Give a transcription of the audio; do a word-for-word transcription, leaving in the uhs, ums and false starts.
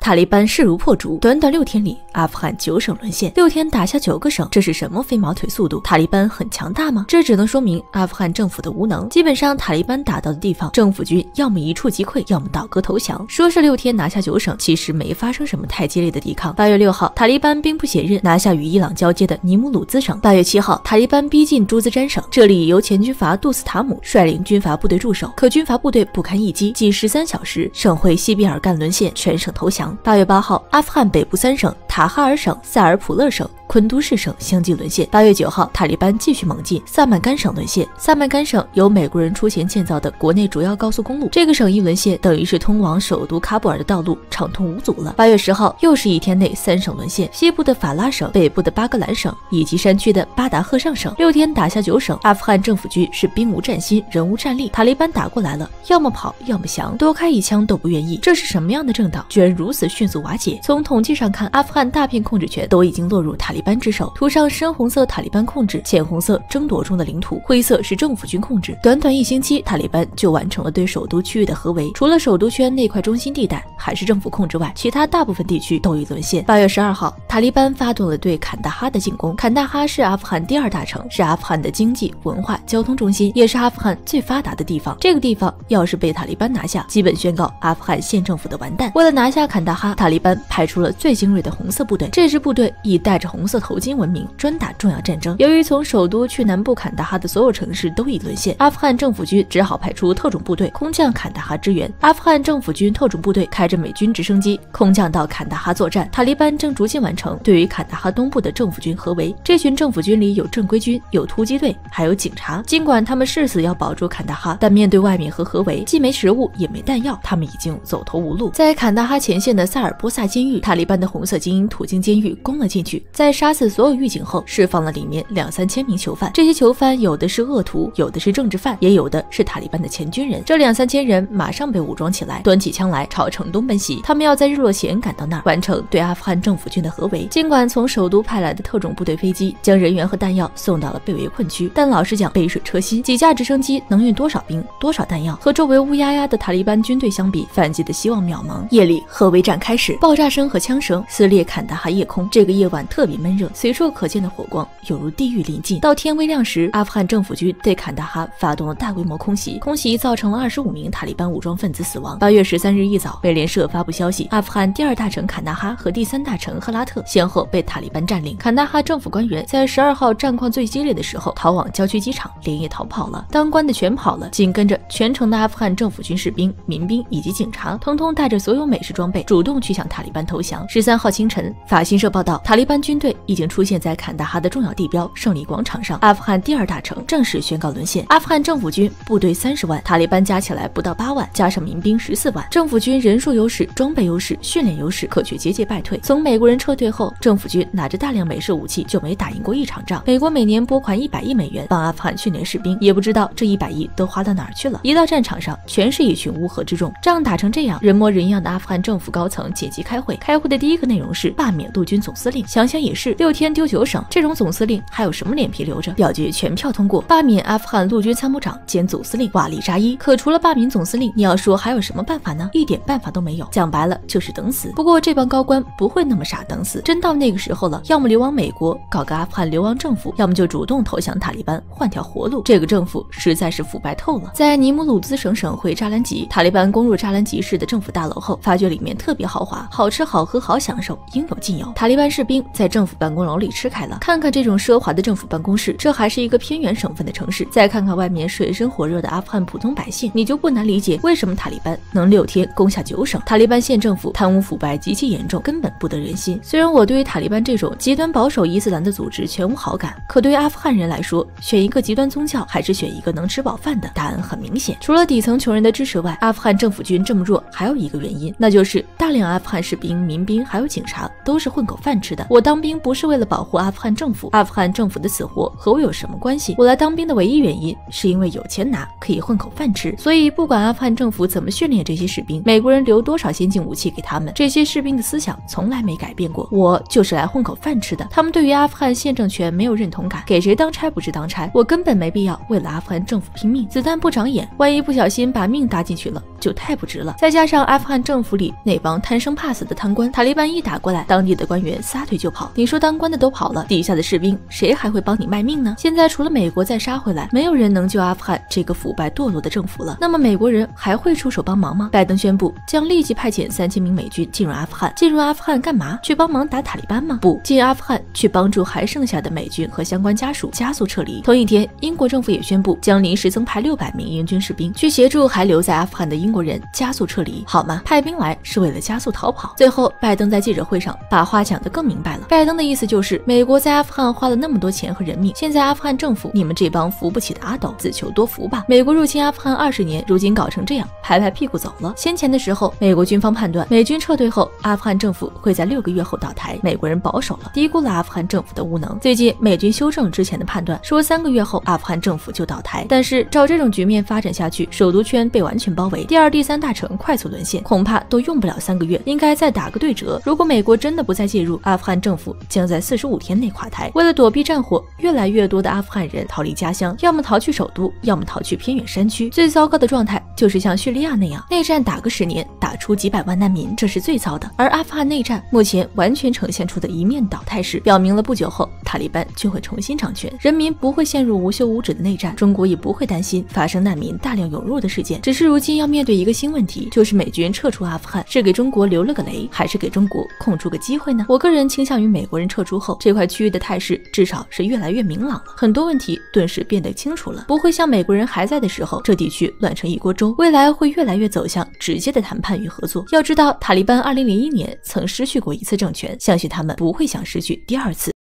塔利班势如破竹，短短六天里，阿富汗九省沦陷，六天打下九个省，这是什么飞毛腿速度？塔利班很强大吗？这只能说明阿富汗政府的无能。基本上，塔利班打到的地方，政府军要么一触即溃，要么倒戈投降。说是六天拿下九省，其实没发生什么太激烈的抵抗。八月六号，塔利班兵不血刃拿下与伊朗交接的尼姆鲁兹省。八月七号，塔利班逼近朱兹詹省，这里由前军阀杜斯塔姆率领军阀部队驻守，可军阀部队不堪一击，仅十三小时，省会西比尔干沦陷，全省投降。八月八号，阿富汗北部三省塔哈尔省、塞尔普勒省、昆都士省相继沦陷。八月九号，塔利班继续猛进，萨曼甘省沦陷。萨曼甘省由美国人出钱建造的国内主要高速公路，这个省一沦陷，等于是通往首都喀布尔的道路畅通无阻了。八月十号，又是一天内三省沦陷，西部的法拉省、北部的巴格兰省以及山区的巴达赫尚省。六天打下九省，阿富汗政府军是兵无战心，人无战力。塔利班打过来了，要么跑，要么降，多开一枪都不愿意。这是什么样的政党，居然如此迅速瓦解？从统计上看，阿富汗大片控制权都已经落入塔利班之手。图上深红色塔利班控制，浅红色争夺中的领土，灰色是政府军控制。短短一星期，塔利班就完成了对首都区域的合围，除了首都圈那块中心地带还是政府控制外，其他大部分地区都已沦陷。八月十二号，塔利班发动了对坎大哈的进攻。坎大哈是阿富汗第二大城，是阿富汗的经济、文化、交通中心，也是阿富汗最发达的地方。这个地方要是被塔利班拿下，基本宣告阿富汗县政府的完蛋。为了拿下坎大哈，塔利班派出了最精锐的红色部队，这支部队以戴着红色头巾闻名，专打重要战争。由于从首都去南部坎大哈的所有城市都已沦陷，阿富汗政府军只好派出特种部队空降坎大哈支援。阿富汗政府军特种部队开着美军直升机空降到坎大哈作战。塔利班正逐渐完成对于坎大哈东部的政府军合围。这群政府军里有正规军，有突击队，还有警察。尽管他们誓死要保住坎大哈，但面对外面和合围，既没食物也没弹药，他们已经走投无路。在坎大哈前线的萨尔波萨监狱，塔利班的红色精英途经监狱攻了进去，在杀死所有狱警后，释放了里面两三千名囚犯。这些囚犯有的是恶徒，有的是政治犯，也有的是塔利班的前军人。这两三千人马上被武装起来，端起枪来朝城东奔袭。他们要在日落前赶到那儿，完成对阿富汗政府军的合围。尽管从首都派来的特种部队飞机将人员和弹药送到了被围困区，但老实讲，杯水车薪。几架直升机能运多少兵、多少弹药？和周围乌压压的塔利班军队相比，反击的希望渺茫。夜里，合围战开始，爆炸声和枪声撕裂坎大哈夜空。这个夜晚特别闷热，随处可见的火光犹如地狱临近。到天微亮时，阿富汗政府军对坎大哈发动了大规模空袭，空袭造成了二十五名塔利班武装分子死亡。八月十三日一早，美联社发布消息，阿富汗第二大城坎大哈和第三大城赫拉特先后被塔利班占领。坎大哈政府官员在十二号战况最激烈的时候逃往郊区机场，连夜逃跑了。当官的全跑了，紧跟着全城的阿富汗政府军士兵、民兵以及警察，通通带着所有美式装备，主动去向塔利班投降。十三号清晨，法新社报道，塔利班军队已经出现在坎大哈的重要地标胜利广场上，阿富汗第二大城正式宣告沦陷。阿富汗政府军部队三十万，塔利班加起来不到八万，加上民兵十四万，政府军人数优势、装备优势、训练优势，可却节节败退。从美国人撤退后，政府军拿着大量美式武器，就没打赢过一场仗。美国每年拨款一百亿美元帮阿富汗训练士兵，也不知道这一百亿都花到哪儿去了。一到战场上，全是一群乌合之众。仗打成这样，人模人样的阿富汗政府高层紧急开会，开会的第一个内容是罢免陆军总司令。想想也是，六天丢九省，这种总司令还有什么脸皮留着？表决全票通过，罢免阿富汗陆军参谋长兼总司令瓦利扎伊。可除了罢免总司令，你要说还有什么办法呢？一点办法都没有，讲白了就是等死。不过这帮高官不会那么傻等死，真到那个时候了，要么流亡美国搞个阿富汗流亡政府，要么就主动投降塔利班换条活路。这个政府实在是腐败透了。在尼姆鲁兹省省会扎兰吉，塔利班攻入扎兰吉市的政府大楼后，发觉里面特别豪华，好吃好喝好享受，应有尽有。塔利班士兵在政府办公楼里吃开了。看看这种奢华的政府办公室，这还是一个偏远省份的城市。再看看外面水深火热的阿富汗普通百姓，你就不难理解为什么塔利班能六天攻下九省。塔利班县政府贪污腐败极其严重，根本不得人心。虽然我对于塔利班这种极端保守伊斯兰的组织全无好感，可对于阿富汗人来说，选一个极端宗教还是选一个能吃饱饭的，答案很明显。除了底层穷人的支持外，阿富汗政府军这么弱还有一个原因，那就是大量阿富汗士兵、民兵还有警察都是混口饭吃的。我当兵不是为了保护阿富汗政府，阿富汗政府的死活和我有什么关系？我来当兵的唯一原因是因为有钱拿，可以混口饭吃。所以不管阿富汗政府怎么训练这些士兵，美国人留多少先进武器给他们，这些士兵的思想从来没改变过。我就是来混口饭吃的。他们对于阿富汗现政权没有认同感，给谁当差不是当差，我根本没必要为了阿富汗政府拼命。子弹不长眼，万一不小心把命搭进去了，就太不值了。再加上阿富汗政府里那帮贪生怕死的贪官，塔利班一打过来，当地的官员撒腿就跑。你说当官的都跑了，底下的士兵谁还会帮你卖命呢？现在除了美国再杀回来，没有人能救阿富汗这个腐败堕落的政府了。那么美国人还会出手帮忙吗？拜登宣布将立即派遣三千名美军进入阿富汗。进入阿富汗干嘛？去帮忙打塔利班吗？不，进阿富汗去帮助还剩下的美军和相关家属加速撤离。同一天，英国政府也宣布将临时增派六百名英军士兵去协助还留在阿富汗的英国人加速撤离。好吗？派兵来是为了加速逃跑。最后，拜登在记者会上把话讲得更明白了。拜登的意思就是，美国在阿富汗花了那么多钱和人命，现在阿富汗政府，你们这帮扶不起的阿斗，自求多福吧。美国入侵阿富汗二十年，如今搞成这样，拍拍屁股走了。先前的时候，美国军方判断美军撤退后，阿富汗政府会在六个月后倒台，美国人保守了，低估了阿富汗政府的无能。最近美军修正之前的判断，说三个月后阿富汗政府就倒台。但是照这种局面发展下去，首都圈被完全包围，第二、第三大城快速沦陷，恐怕都用不了三个月，应该再打个对折。如果美国真的不再介入，阿富汗政府将在四十五天内垮台。为了躲避战火，越来越多的阿富汗人逃离家乡，要么逃去首都，要么逃去偏远山区。最糟糕的状态就是像叙利亚那样，内战打个十年，打出几百万难民，这是最糟的。而阿富汗内战目前完全呈现出的一面倒态势，表明了不久后塔利班就会重新掌权，人民不会陷入无休无止的内战，中国也不会担心发生难民大量涌入的事件。只是如今要面对一个新问题，就是美军撤出阿富汗是给中国留了个雷，还是给中国空出个机会呢？我个人倾向于美国人撤出后，这块区域的态势至少是越来越明朗了，很多问题顿时变得清楚了，不会像美国人还在的时候，这地区乱成一锅粥。未来会越来越走向直接的谈判与合作。要知道，塔利班二零零一年曾失去过一次政权，相信他们不会想失去第二次。